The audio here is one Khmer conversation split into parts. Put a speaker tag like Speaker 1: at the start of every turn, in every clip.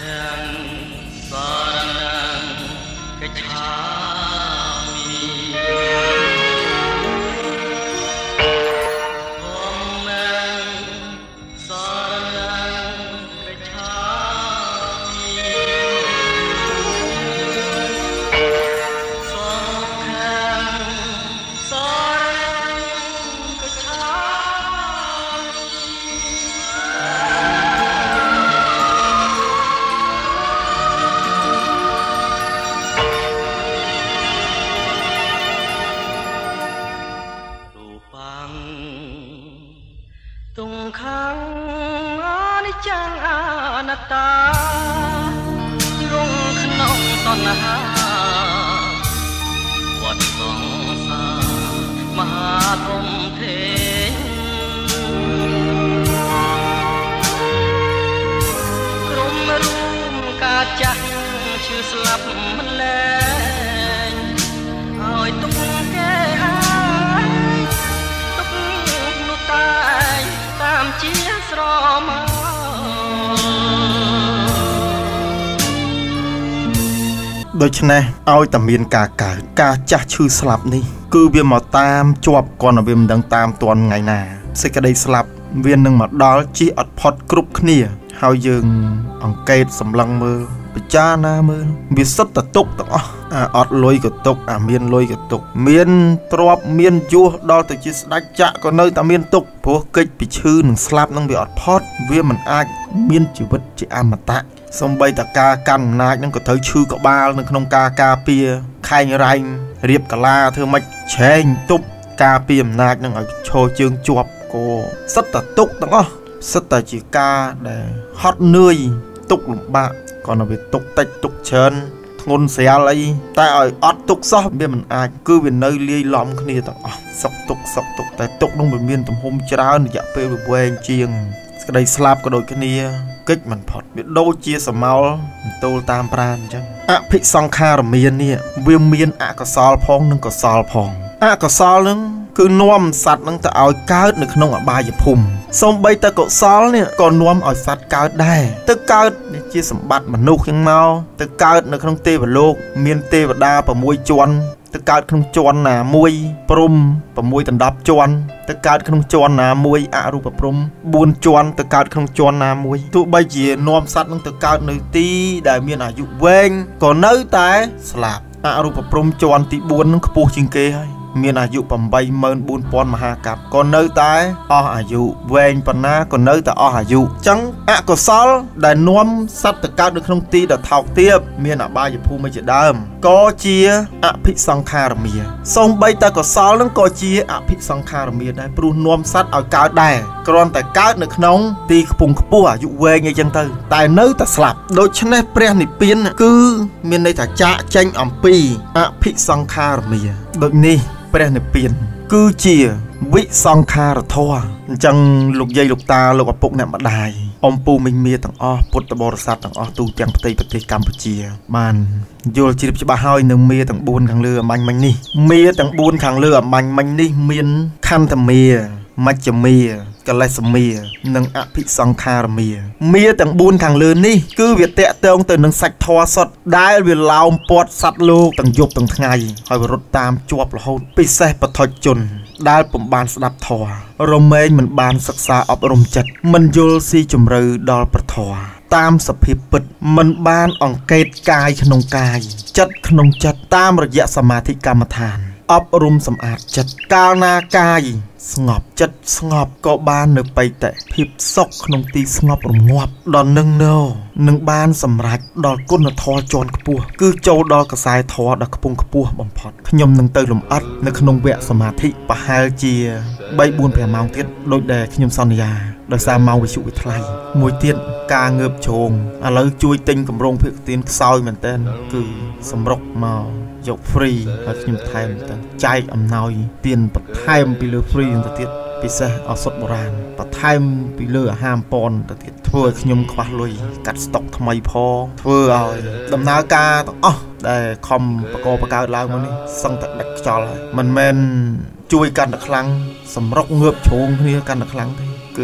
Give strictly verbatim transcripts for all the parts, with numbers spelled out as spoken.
Speaker 1: ដូច្នេះឲ្យតែមានការកើតការចាស់ឈឺស្លាប់នេះគឺវាមកតាមជាប់គាត់វាមិនដឹងតាមទាន់ថ្ងៃណាសេចក្តីស្លាប់វានឹងមកដល់ជាអត់ផុតគ្រប់គ្នាហើយយើងអង្កេតសម្លឹងមើលពិចារណាមើលវាសិតតែទុកទាំងអស់អាអត់លុយក៏ទុកអាមានលុយក៏ទុកមានទ្រព្យមានយសដល់ទៅជាស្ដេចចក្រក៏នៅតែមានទុកព្រោះកិច្ចពីឈឺនឹងស្លាប់នឹងវាអត់ផុតវាមិនអាចមានជីវិតជាអមតៈសំបីតការកាន់អំណាចនឹងក៏ត្រូវឈឺក្បាលនៅក្នុងការការពារខែងរែងរៀបកាឡាធ្វើម៉េចឆេងទប់ការពារអំណាចនឹងឲ្យឈរជើងជាប់ក៏សិតតែទុកទាំងអស់សិតតែជាការដែលហត់នឿយទុកលំបាកក៏នៅវាទុកតិចទុកច្រើនធ្ងន់ស្រាលអីតែឲ្យអត់ទុកសោះវាមិនអាចគឺវានៅលាយឡំគ្នាទាំងអស់សុកទុកសុកទុកតែទុកនោះវាមានទំហំច្រើនរយៈពេលវែងជាងក្តីស្លាប់ក៏ដូចគ្នាកិច្ចមិនផុតវាដូចជាសមោលទោលតាមប្រាណអញ្ចឹងអភិសង្ខារមាននេះវាមានអកុសលផងនិងកុសលផងអកុសលនឹងគឺនាំសត្វនឹងទៅឲ្យកើតនៅក្នុងអបាយភូមិសូម្បីតែកុសលនេះក៏នាំឲ្យសត្វកើតដែរទៅកើតជាសម្បត្តិមនុស្សយ៉ាងមកទៅកើតនៅក្នុងទេវលោកមានទេវតា6ជាន់ទៅកើតក្នុងជាន់ណាមួយព្រំ6ដណ្ដប់ជាន់ទៅកើតក្នុងជាន់ណាមួយអរូបព្រំ4ជាន់ទៅកើតក្នុងជាន់ណាមួយទោះបីជានាំសត្វនឹងទៅកើតនៅទីដែលមានអាយុវែងក៏នៅតែស្លាប់អរូបព្រំជាន់ទី4នឹងខ្ពស់ជាងគេហើយមានអាយុ84000មហាកັບក៏នៅតែអស់អាយុវែងប៉ុណ្ណាក៏នៅតែអស់អាយុអញ្ចឹងអកុសលដែលនាំសត្វទៅកើតនៅក្នុងទីដ៏ថោកទាបមានអបាយភូមិជាដើមក៏ជាអភិសង្ខារមាសូម្បីតែកុសលនឹងក៏ជាអភិសង្ខារមាដែរព្រោះនាំសត្វឲ្យកើតដែរគ្រាន់តែកើតនៅក្នុងទីខ្ពង់ខ្ពស់អាយុវែងអីចឹងទៅតែនៅតែស្លាប់ដូច្នេះព្រះនិព្វានគឺមានន័យថាចាកចេញអំពីអភិសង្ខារមាដូចនេះព្រះនិព្វានគឺជាវិសង្ខារធម៌អញ្ចឹងលោកយាយលោកតាលោកឪពុកអ្នកម្ដាយអំពូមិញមាទាំងអស់ពុទ្ធបរិស័ទទាំងអស់ទូទាំងផ្ទៃប្រទេសកម្ពុជាបានយល់ជ្រាបច្បាស់ហើយនៅមាទាំង4ខាងលើអំបញ្ញមិញនេះមាទាំង4ខាងលើអំបញ្ញមិញនេះមានខន្ធមាមជ្ឈមាកលេសមានិងអភិសង្ខារមាមាទាំង4ខាងលើនេះគឺវាតេតងទៅនឹងសាច់ធម៌សុទ្ធដែលវាឡោមព័ទ្ធសត្វលោកទាំងយប់ទាំងថ្ងៃហើយវារត់តាមជាប់រហូតពិសេសបឋិជនដែលពុំបានស្ដាប់ធម៌រមែងមិនបានសិក្សាអប់រំចិត្តមិនយល់ស៊ីជម្រៅដល់ព្រះធម៌តាមសភាពពិតមិនបានអង្កេតកាយក្នុងកាយចិត្តក្នុងចិត្តតាមរយៈសមាធិកម្មដ្ឋានអប់រំសម្អាតចិត្តកាលណាកាយស្ងប់ចិត្តស្ងប់ក៏បាននៅបៃតៈភាពសុខក្នុងទីស្ងប់រងាប់ដល់នឹងណោនឹងបានសម្រេចដល់គុណធម៌ជាន់ខ្ពស់គឺចូលដល់ខ្សែធម៌ដ៏ខ្ពង់ខ្ពស់បំផុតខ្ញុំនឹងទៅលំអិតនៅក្នុងវគ្គសមាធិប្រហែលជា3 4 5ម៉ោងទៀតដោយដែលខ្ញុំសន្យាដោយសារម៉ោងវិទ្យុវាថ្លៃមួយទៀតការងើបជ្រងឥឡូវជួយទិញកម្រងភាគទានខ្សោយមែនតើគឺសម្រុកមកយក free ហើយខ្ញុំថែមទៅចែកអំណោយទានបន្ថែមពីលើ free ទៅទៀតពិសេសឱសថបុរាណបន្ថែមពីលើអាហារប៉ុនទៅទៀតធ្វើឲ្យខ្ញុំខ្វះលុយកាត់ស្តុកថ្មីផងធ្វើឲ្យដំណើរការទាំងអស់ដែលខំបកបកើតឡើងមកនេះសឹងតែដាច់ខ្យល់ហើយមិនមែនជួយកាន់តែខ្លាំងសម្រុកងើបជ្រងគ្នាកាន់តែខ្លាំងទេគឺ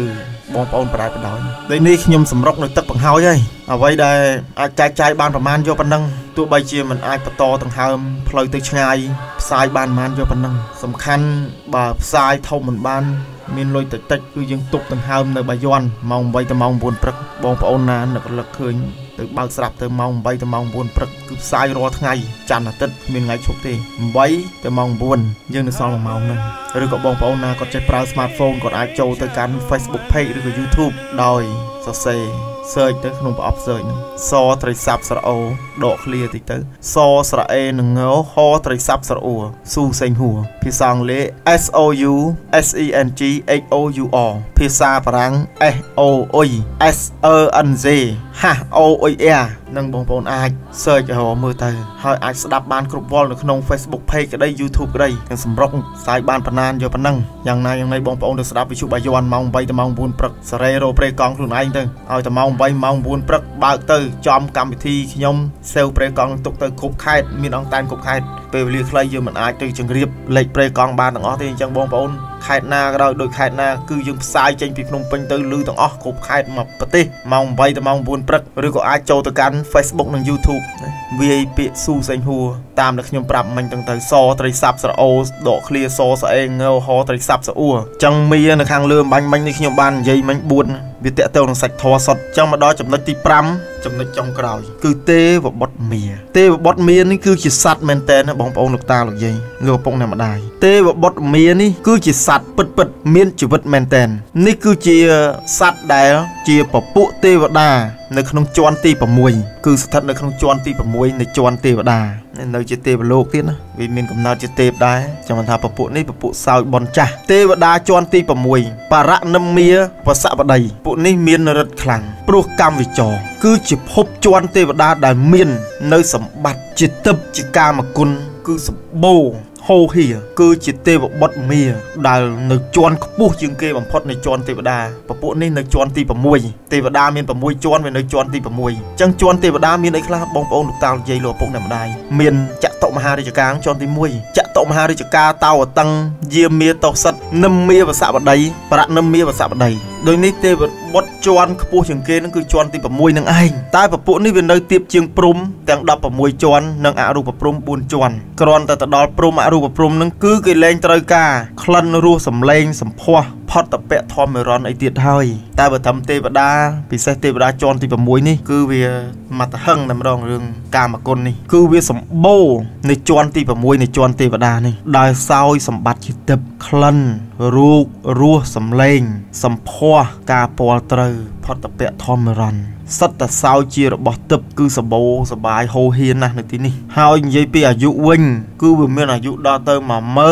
Speaker 1: បងប្អូនប្រែបដោយដូចនេះខ្ញុំសម្រុកនៅទឹកបង្ហើយហើយអ្វីដែលអាចចែកចាយបានប្រមាណយកប៉ុណ្ណឹងទោះបីជាមិនអាចបន្តដង្ហើមផ្លូវទៅឆ្ងាយផ្សាយបានប្រមាណយកប៉ុណ្ណឹងសំខាន់បើផ្សាយធំមិនបានមានលុយតិចតិចគឺយើងទប់ដង្ហើមនៅបាយ័នម៉ោងeightទៅម៉ោងnineព្រឹកបងប្អូនណានឹករលឹកឃើញទៅបើកស្រាប់ទៅម៉ោងeightទៅម៉ោងnineព្រឹកគឺផ្សាយរាល់ថ្ងៃច័ន្ទអាទិត្យមានថ្ងៃឈប់ទេeightទៅម៉ោងnineយើងនៅសល់មួយម៉ោងហ្នឹងឬក៏បងប្អូនណាគាត់ចេះប្រើ smartphone គាត់អាចចូលទៅកាន់ Facebook page ឬក៏ YouTube ដោយសរសេរ search ទៅក្នុងប្រអប់ search ហ្នឹងសត្រីសាប់ស្រអូដក clear តិចទៅសស្រអេនឹងងហត្រីសាប់ស្រអូស៊ូសេងហួរភាសាអង់គ្លេស S O U S E N G H O U R ភាសាបារាំង S O U S E N Z H O U R នឹងបងប្អូនអាច search រកមើលទៅហើយអាចស្ដាប់បានគ្រប់វល់នៅក្នុង Facebook page ក្តី YouTube ក្តីទាំងសម្រុកផ្សាយបានប៉ុណ្ណាយកប៉ុណ្ណឹងយ៉ាងណាយ៉ាងណីបងប្អូនទៅស្ដាប់វិទ្យុបាយ័នម៉ោងeightទៅម៉ោងnineព្រឹកសេរីរោព្រៃកង់ខ្លួនឯងទៅឲ្យតែម៉ោងeightម៉ោងnineព្រឹកបើកទៅចំកម្មវិធីខ្ញុំសេវព្រៃកង់ទុកទៅគ្រប់ខេត្តមានអង្គតែនគ្រប់ខេត្តពេលវេលាខ្លីយើងមិនអាចទៅជង្រៀបលេខព្រៃកង់បានទាំងអស់ទេអញ្ចឹងបងប្អូនខេត្តណាក៏ដោយដូចខេត្តណាគឺយើងផ្សាយចេញពីភ្នំពេញទៅលឺទាំងអស់គ្រប់ខេត្តមកប្រទេសម៉ោងeightទៅម៉ោងnineព្រឹកឬក៏អាចចូលទៅកាន់ Facebook និង YouTube វាយពាក្យស៊ូសេងហួរតាមដែលខ្ញុំប្រាប់មិញទាំងទៅសត្រីសាប់ស្រអូដក clear សស្អេងហត្រីសាប់ស្អួរអញ្ចឹងមីនៅខាងលើបាញ់មិញនេះខ្ញុំបាននិយាយមិញfourវាតេទៅនឹងសាច់ធរសុតអញ្ចឹងមកដល់ចំណុចទីfiveចំណុចចុងក្រោយគឺទេវបុត្រមាទេវបុត្រមានេះគឺជាសត្វមែនតើបងប្អូនលោកតាលោកយាយលោកឪពុកអ្នកម្ដាយទេវបុត្រមានេះគឺជាសត្វពិតពិតមានជីវិតមែនតើនេះគឺជាសត្វដែលជាពពួកទេវតានៅក្នុងជាន់ទីsixគឺស្ថិតនៅក្នុងជាន់ទីsixនៃជាន់ទេវតានៅជាទេវលោកទៀតណាវាមានកំណើតជាទេពដែរចាំថាពពួកនេះពពួកសោយបនចាស់ទេវតាជាន់ទីsixបរណមាវសបតីពួកនេះមានរិទ្ធខ្លាំងព្រោះកម្មវិចរគឺជាភពជាន់ទេវតាដែលមាននៅសម្បត្តិជាទឹកជាកាមគុណគឺសម្បូរហូហៀគឺជាទេវបុត្រមាដែលនៅជាន់ខ្ពស់ជាងគេបំផុតនៃជាន់ទេវតាពពួកនេះនៅជាន់ទីsixទេវតាមានsixជាន់វានៅជាន់ទីsixអញ្ចឹងជាន់ទេវតាមានអីខ្លះបងប្អូនលោកតាលោកយាយលោកឪពុកអ្នកម្ដាយមានចតុមហារាជការជាន់ទីoneចតុមហារាជការតោអតឹងយាមាតោសិតនឹមមាវសបតីបរណមាវសបតីដោយនេះទេវបុត្រជាន់ខ្ពស់ជាងគេនឹងគឺជាន់ទីsixនឹងឯងតែពពួកនេះវានៅទៀបជាងព្រំទាំងsixteenជាន់និងអរូបព្រំfourជាន់គ្រាន់តែទៅដល់ព្រំអរូបព្រំនឹងគឺគេលែងត្រូវការក្លិនរសសំឡេងសម្ផស្សផតពៈធម្មរណអីទៀតហើយតែបើតាមទេវតាពិសេសទេវតាជាន់ទីsixនេះគឺវាមតហឹងតែម្ដងរឿងកាមគុណនេះគឺវាសម្បូរនៃជាន់ទីsixនៃជាន់ទេវតានេះដែលសោយសម្បត្តិជាទឹកក្លិនរូបរសសំឡេងសម្ផស្សការពាល់ត្រូវផតពៈធម្មរណសិតតែសោយជារបស់ទឹកគឺសបោសបាយហូហៀនណាស់នៅទីនេះហើយនិយាយពីអាយុវិញគឺវាមានអាយុដល់ទៅ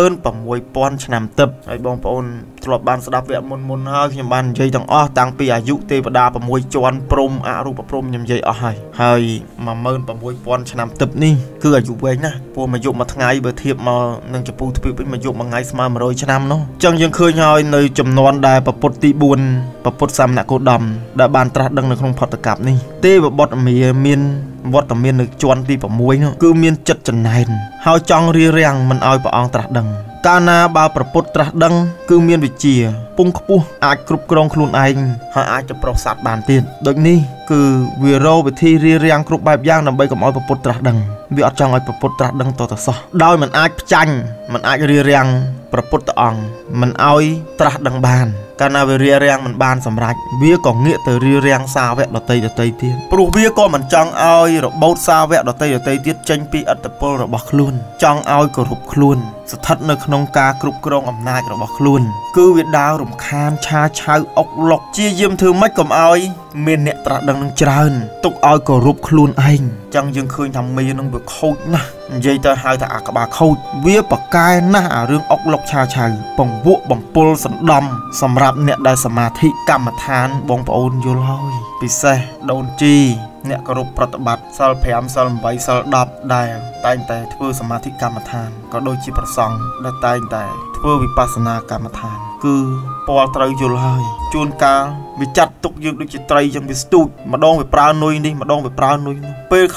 Speaker 1: one six thousandឆ្នាំទឹកហើយបងប្អូនធ្លាប់បានស្ដាប់វគ្គមុនមុនហើយខ្ញុំបាននិយាយទាំងអស់តាំងពីអាយុទេវតាsixជាន់ព្រំអរូបព្រំខ្ញុំនិយាយអស់ហើយហើយone six thousandឆ្នាំទឹកនេះគឺអាយុវែងណាស់ព្រោះមួយយប់មួយថ្ងៃបើធៀបមកនឹងចពូទ្វីបវិញមួយយប់មួយថ្ងៃស្មើone hundredឆ្នាំនោះអញ្ចឹងយើងឃើញហើយនៅចំនួនដែលប្រពុតទីfourប្រពុតសាមណគោតមដែលបានត្រាស់ដឹងនៅក្នុងផតកប្បនេះទេវបុត្រមាមានវត្តមាននៅជាន់ទីsixនោះគឺមានចិត្តចំណែនហើយចង់រៀបរៀងមិនឲ្យព្រះអង្គត្រាស់ដឹងកាលណាបើប្រពុតត្រាស់ដឹងគឺមានវិជាពងខ្ពស់អាចគ្រប់គ្រងខ្លួនឯងហើយអាចទៅប្រុសសត្វបានទៀតដូចនេះគឺវារោវិធីរៀបរៀងគ្រប់បែបយ៉ាងដើម្បីកុំឲ្យប្រពុតត្រាស់ដឹងវាអត់ចង់ឲ្យប្រពុតត្រាស់ដឹងតទៅសោះដោយមិនអាចផ្ចាញ់មិនអាចរៀបរៀងព្រះពុទ្ធអង្គមិនឲ្យត្រាស់ដឹងបានកាលណាវារៀបរៀងមិនបានសម្រេចវាក៏ងាកទៅរៀបរៀងសាវកដតីដតីទៀតព្រោះវាក៏មិនចង់ឲ្យរបូតសាវកដតីដតីទៀតចេញពីឥទ្ធិពលរបស់ខ្លួនចង់ឲ្យគោរពខ្លួនស្ថិតនៅក្នុងការគ្រប់គ្រងអំណាចរបស់ខ្លួនគឺវាដើររំខានឆាឆៅអុកឡុកជាយាមធ្វើម៉េចកុំឲ្យមានអ្នកត្រាស់ដឹងនឹងច្រើនទុកឲ្យគោរពខ្លួនឯងចឹងយើងឃើញថាមីនឹងវាខូចណាស់និយាយទៅហៅថាអាក្បាលខូចវាបកកែណាស់អារឿងអុកឡុកឆាឆៅបង្វក់បំពុលសណ្ដំសម្រាប់អ្នកដែលសមាធិកម្មដ្ឋានបងប្អូនយល់ហើយពិសេសដូនជីអ្នកគោរពប្រតិបត្តិសិលfiveសិលeightសិលtenដែលតែងតែធ្វើសមាធិកម្មដ្ឋានក៏ដូចជាប្រសង់ដែលតែងតែធ្វើវិបស្សនាកម្មដ្ឋានគឺពាល់ត្រូវយល់ហើយជួនកាលវាចាត់ទុកយើងដូចជាត្រីចឹងវាស្ទូចម្ដងវាប្រើនុយនេះម្ដងវាប្រើនុយនោះពេលខ្លះ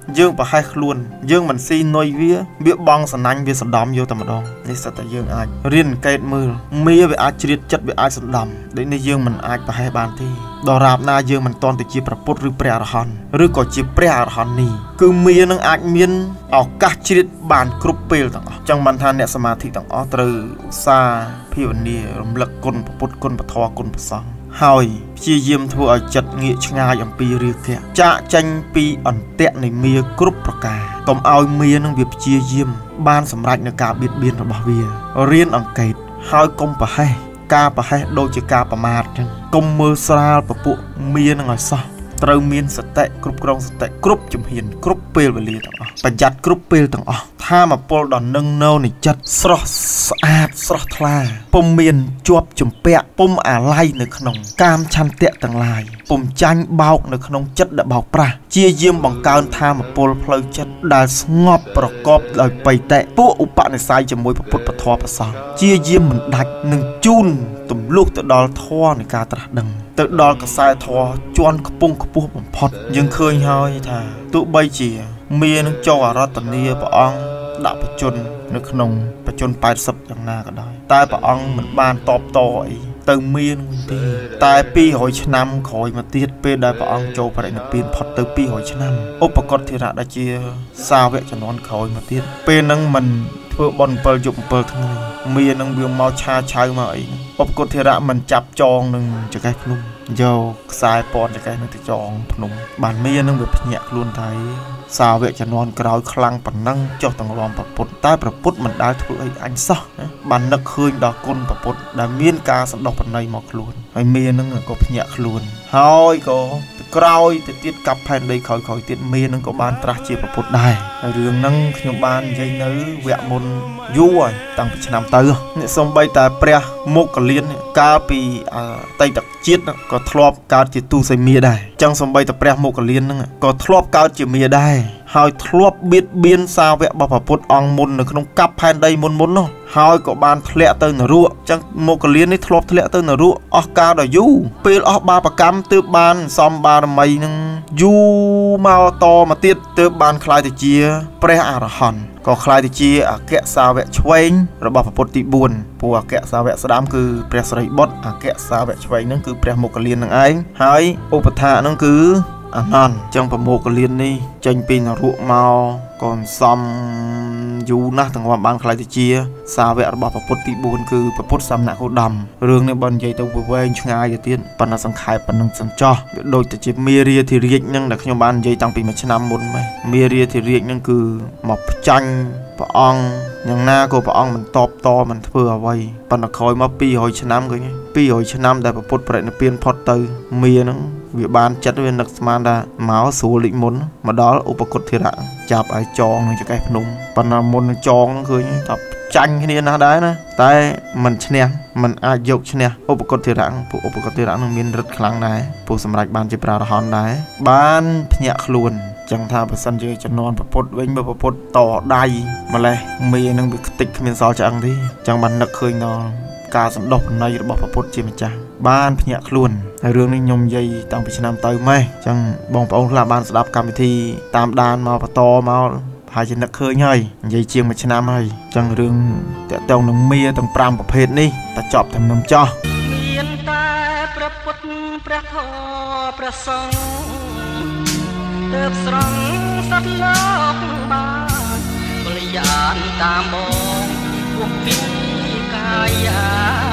Speaker 1: យើងប្រហែសខ្លួនយើងមិនស៊ីនុយវាវាបងសណាញ់វាសណ្ដំយកតែម្ដងនេះសិតតែយើងអាចរៀនកេតមើលមាវាអាចជ្រៀតចិត្តវាអាចសណ្ដំដូចនេះយើងមិនអាចប្រហែសបានទេដរាបណាយើងមិនតន់ទៅជាព្រះពុទ្ធឬព្រះអរហន្តឬក៏ជាព្រះអរហន្តនេះគឺមានឹងអាចមានឱកាសជ្រៀតបានគ្រប់ពេលទាំងអស់ចឹងបានថាអ្នកសមាធិទាំងអស់ត្រូវឧស្សាហ៍ភាវនារំលឹកគុណព្រះពុទ្ធគុណពធគុណព្រះសង្ឃហើយព្យាយាមធ្វើឲ្យចិត្តងាកឆ្ងាយអំពីរាគៈចាកចេញពីអន្ទាក់នៃមាគ្រប់ប្រការកុំឲ្យមានឹងវាព្យាយាមបានសម្រេចនៅការបៀតបៀនរបស់វារៀនអង្កេតហើយកុំប្រហែសការប្រហែសដូចជាការប្រមាថចឹងកុំមើលស្រាលពពួកមានឹងឲ្យសោះត្រូវមានសតិគ្រប់គ្រងសតិគ្រប់ជំហានគ្រប់ពេលវេលាទាំងអស់ប្រយ័ត្នគ្រប់ពេលទាំងអស់ថាមពលដល់នឹងនៅនៃចិត្តស្រស់ស្អាតស្រស់ថ្លាពុំមានជាប់ជំពាក់ពុំអាល័យនៅក្នុងកាមឆន្ទៈទាំងឡាយពុំចាញ់បោកនៅក្នុងចិត្តដែលបោកប្រាស់ជាយាមបង្កើនថាមពលផ្លូវចិត្តដែលស្ងប់ប្រកបដោយបិតិពួកឧបនិស្ស័យជាមួយពុទ្ធពធប្រសងជាយាមមិនដាច់នឹងជូនទម្លុះទៅដល់ធម៌នៃការត្រាស់ដឹងទៅដល់កសែធម៌ជាន់ខ្ពង់ខ្ពស់បំផុតយើងឃើញហើយថាទោះបីជាមានឹងចូលអរតនីព្រះអង្គដាក់បជននៅក្នុងបជនแปดสิบយ៉ាងណាក៏ដោយតែព្រះអង្គមិនបានតបតអីទៅមានទេតែពីររយឆ្នាំក្រោយមកទៀតពេលដែលព្រះអង្គចូលបរិនិព្វានផុតទៅពីររយឆ្នាំឧបកតធិរៈដែលជាសាវកជំនាន់ក្រោយមកទៀតពេលហ្នឹងមិនធ្វើបន់7យប់7ថ្ងៃមានឹងវាមកឆាឆៅមកអីឧបកតធិរៈមិនចាប់ចងនឹងចកេះភ្នំយកខ្សែពណ៌ចកេះនឹងទៅចងភ្នំបានមានឹងវាភ្ញាក់ខ្លួនថៃសាវកជំនាន់ក្រោយខ្លាំងប៉ុណ្ណឹងចុះទាំងរំប្រពុតតែប្រពុតមិនដែលធ្វើអីអញសោះបាននឹកឃើញដល់គុណប្រពុតដែលមានការសន្តោសប្រណីមកខ្លួនហើយមានឹងក៏ភ្ញាក់ខ្លួនហើយក៏ក្រោយទៅទៀតកាប់ផែនដីក្រោយក្រោយទៀតមានឹងក៏បានត្រាស់ជាប្រពុតដែរហើយរឿងហ្នឹងខ្ញុំបាននិយាយនៅវគ្គមុនយូរហើយតាំងពីឆ្នាំទៅនេះសំបីតែព្រះមុខលៀនកាលពីអតីតជាតិក៏ធ្លាប់កើតជាទូសីមាដែរចឹងសំបីតែព្រះមុខលៀនហ្នឹងក៏ធ្លាប់កើតជាមាដែរហើយធ្លាប់បៀតបៀនសាវករបស់ព្រះពុទ្ធអង្គមុននៅក្នុងកាប់ផែនដីមុនមុននោះហើយក៏បានធ្លាក់ទៅនរកចឹងមុខលៀននេះធ្លាប់ធ្លាក់ទៅនរកអស់កាលដ៏យូរពេលអស់បាបកម្មទើបបានសំបារមីនឹងយូរមកតមកទៀតទើបបានខ្លាយទៅជាព្រះអរហន្តក៏ខ្លាយទៅជាអគ្គសាវកឆ្វេងរបស់ព្រះពុទ្ធទីបួនព្រោះអគ្គសាវកស្ដាំគឺព្រះសិរីបុត្រអគ្គសាវកឆ្វេងហ្នឹងគឺព្រះមុខលៀននឹងឯងហើយឧបថាហ្នឹងគឺអនន្តចឹងប្រមោកលៀននេះចេញពីនរកមកកូនសំយូរណាស់ទាំងបានខ្លាយទៅជាសាវករបស់ព្រះពុទ្ធទីបួនគឺព្រះពុទ្ធសមណគោតមរឿងនេះបើនិយាយទៅវែងឆ្ងាយទៅទៀតប៉ុន្តែសង្ខេបប៉ុណ្្នឹងសិនចោះវាដូចទៅជាមេរាធិរាជនឹងដែលខ្ញុំបាននិយាយតាំងពីមួយឆ្នាំមុនមកមេរាធិរាជនឹងគឺមកផ្ចាញ់ព្រះអង្គយ៉ាងណាក៏ព្រះអង្គមិនតបតមិនធ្វើអ្វីប៉ុន្តែក្រោយមកពីររយឆ្នាំឃើញពីររយឆ្នាំដែលព្រះពុទ្ធបរិនិព្វានផុតទៅមានឹងវាបានចិត្តវានឹកស្មានថាមកស្រួលលិចមុនមកដល់ឧបកតធិរៈចាប់ឲ្យចងនឹងចកេះភ្នំប៉ុន្តែមុននឹងចងឃើញថាចាញ់គ្នាណាស់ដែរណាតែមិនឈ្នះមិនអាចយកឈ្នះឧបកតធិរៈពួកឧបកតធិរៈនឹងមានរិទ្ធខ្លាំងដែរពួកសម្រេចបានជាព្រះអរហន្តដែរបានភ្ញាក់ខ្លួនចឹងថាបើសិនជាចំនួនប្រពុតវិញបើប្រពុតតដៃម្លេះមីនឹងវាខ្ទេចគ្មានសល់ឆ្អឹងទេចឹងបាននឹកឃើញដល់ការសន្តោសប្រណីរបស់ប្រពុតជាម្ចាស់បានភ្ញាក់ខ្លួនហើយរឿងនេះខ្ញុំនិយាយតាំងពីឆ្នាំទៅម៉េះចឹងបងប្អូនខ្លះបានស្ដាប់កម្មវិធីតាមដានមកបន្តមកហើយជានឹកឃើញហើយនិយាយជាងមួយឆ្នាំហើយចឹងរឿងតាក់ទងនឹងមាទាំងប្រាំប្រភេទនេះតែចប់តែខ្ញុំចោះមានតែព្រះពុទ្ធព្រះធម៌ព្រះសង្ឃទើបស្រង់សត្វលោកបានបរិយានតាមបងពួកពីកាយា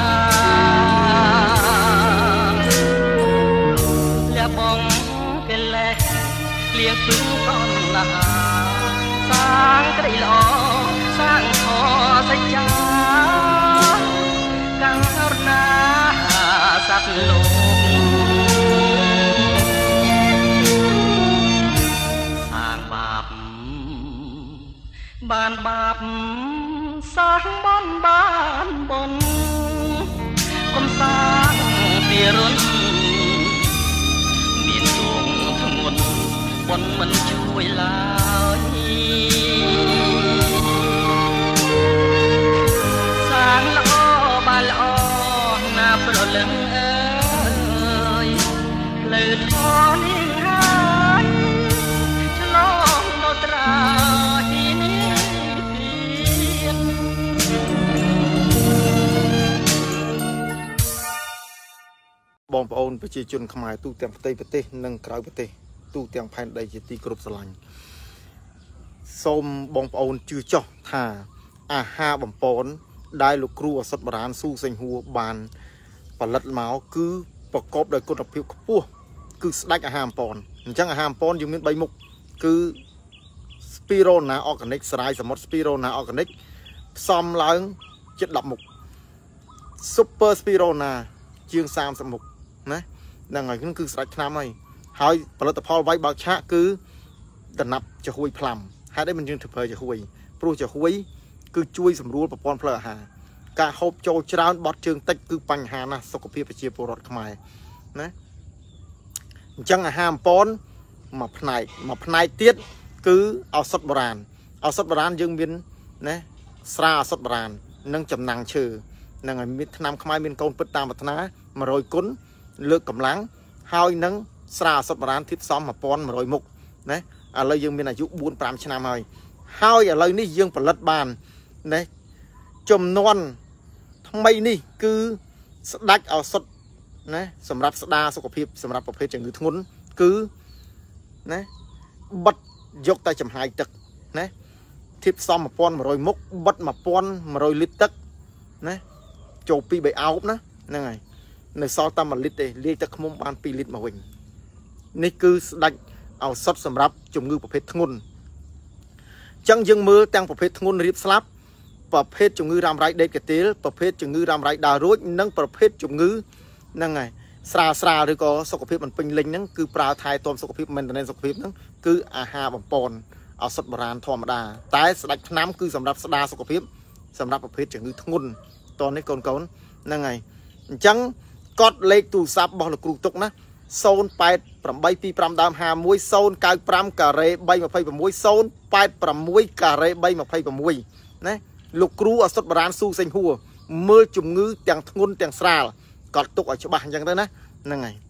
Speaker 1: លះបងកិលេសលៀងពឹងកូនណាសាងក្តីល្អសាងធម៌សច្ចាកាំងរណាសត្វលោកសាងបាបបានបាបសាងបនបានបនកំសាងពីរុនមានទងធ្ងន់បនមិនជួយឡើយសាងល្អបានល្អណាប្រលឹងអើយលើធម៌នេះហើយឆ្លងដប្រជាជនខ្មែរទូទាំងប្រទេសប្រទេសនិងក្រៅប្រទេសទូទាំងផែនដីជាទីគោរពស្រឡាញ់សូមបងប្អូនជឿចោះថាអាហារបំពន់ដែលលោកគ្រូអសត់បរានស៊ូសេងហួរបានផលិតមកគឺប្រកបដោយគុណភាពខ្ពស់គឺស្ដេចអាហារបំពន់អញ្ចឹងអាហារបំពន់យើងមានបីមុខគឺ Spirona Organic ស្រាយសមុទ្រ Spirona Organic ផ្សំឡើងជិតដប់មុខ Super Spirona ជាងសាមសិបមុខណាហ្នឹងហើយគឺស្ដេចថ្នាំហើយហើយផលិតផលវាយបើកឆាកគឺដំណាប់ចំហួយផ្លាំហេតុអីមិនយើងធ្វើប្រើចំហួយព្រោះចំហួយគឺជួយសម្រួលប្រព័ន្ធផ្លូវអាហារការហូបចូលច្រើនបត់ជើងតិចគឺបញ្ហាណាស់សុខភាពប្រជាពលរដ្ឋខ្មែរណាអញ្ចឹងអាហារបំពន់មួយផ្នែកមួយផ្នែកទៀតគឺឱសថបុរាណឱសថបុរាណយើងមានណាស្រាឱសថបុរាណនិងចំណាំងឈើនឹងឲ្យមានថ្នាំខ្មែរមានកូនពិតតាមប្រាថ្នាមួយរយគុណលើកកម្លាំងហើយនឹងស្រាឱសថបុរាណធាតុផ្សំmột nghìn một trămមុខណាឥឡូវយើងមានអាយុបួន ប្រាំឆ្នាំហើយហើយឥឡូវនេះយើងផលិតបានណាចំនួនថ្មីនេះគឺស្ដេចឱសថណាសម្រាប់ស្ដារសុខភាពសម្រាប់ប្រភេទជំងឺធ្ងន់គឺណាបិទយកតែចំហាយទឹកណាធាតុផ្សំmột nghìn một trămមុខបិទmột nghìn một trămលីត្រទឹកណាចូលពីរ បីអោបណាហ្នឹងហើយនៅសល់តែមួយលីត្រទេលាយទឹកឃ្មុំបានពីរលីត្រមកវិញនេះគឺស្ដេចឱសថសម្រាប់ជំងឺប្រភេទធ្ងន់អញ្ចឹងយើងមើលទាំងប្រភេទធ្ងន់រៀបស្លាប់ប្រភេទជំងឺរ៉ាំរ៉ៃដេកកាទៀលប្រភេទជំងឺរ៉ាំរ៉ៃដើររួចនិងប្រភេទជំងឺហ្នឹងហើយស្រាលស្រាលឬក៏សុខភាពមិនពេញលេញហ្នឹងគឺប្រើថែទាំសុខភាព maintenance សុខភាពហ្នឹងគឺអាហារបំពន់ឱសថបុរាណធម្មតាតែស្ដេចថ្នាំគឺសម្រាប់ស្ដារសុខភាពសម្រាប់ប្រភេទជំងឺធ្ងន់តនេះកូនកូនហ្នឹងហើយអញ្ចឹងកត់លេខទូរស័ព្ទរបស់លោកគ្រូទុកណាศูนย์ แปด แปด ยี่ ห้า ដើមห้าមួយ ศูนย์ เก้า ห้า ការ៉េ 3 ยี่สิบหก ศูนย์ แปด หก ការ៉េ 3 ยี่สิบหกណាលោកគ្រូឱសថបុរាណស៊ូសេងហួរមើលជំងឺទាំងធ្ងន់ទាំងស្រាលកត់ទុកឲ្យច្បាស់អញ្ចឹងទៅណាហ្នឹងហើយ